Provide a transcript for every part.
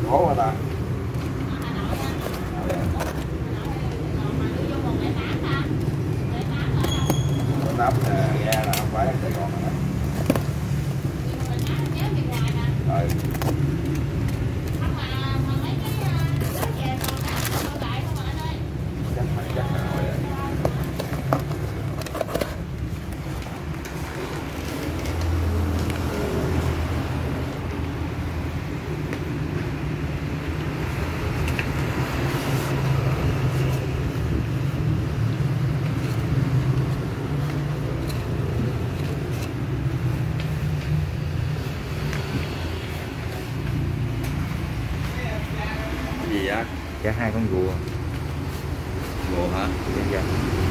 phố hả ta? Nắp nghe là không phải Sài Gòn rồi. Rồi. Chắc là rồi. Gì vậy? Dạ 2 con rùa. Rùa hả? Dạ dạ.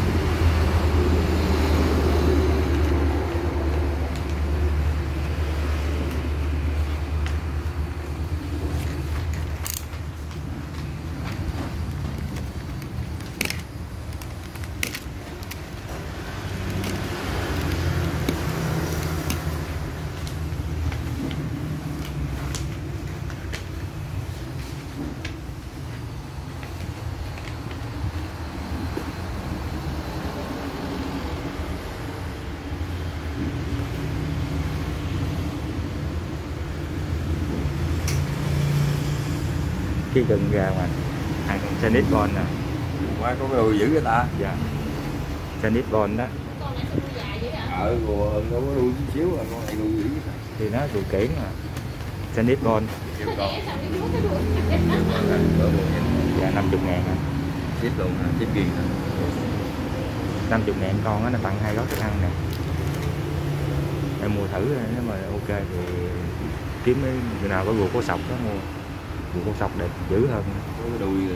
Cái gần ra mà hai con Chinese ball nè. Quá có cái đuôi dữ người ta. Dạ. Chinese ball đó. Rùa nó có đuôi chút xíu rồi, con này đuôi dữ vậy. Thì nó rùa kiển mà. Chinese ball. Kêu con. Dạ 50.000 hả? Ship luôn hả? Ship ghiền hả? 50.000 con á, nó tặng 2 gói thức ăn nè. Em mua thử nếu mà ok thì kiếm người nào có rùa có sọc đó mua. Rùa có sọc đẹp dữ hơn. Có cái đuôi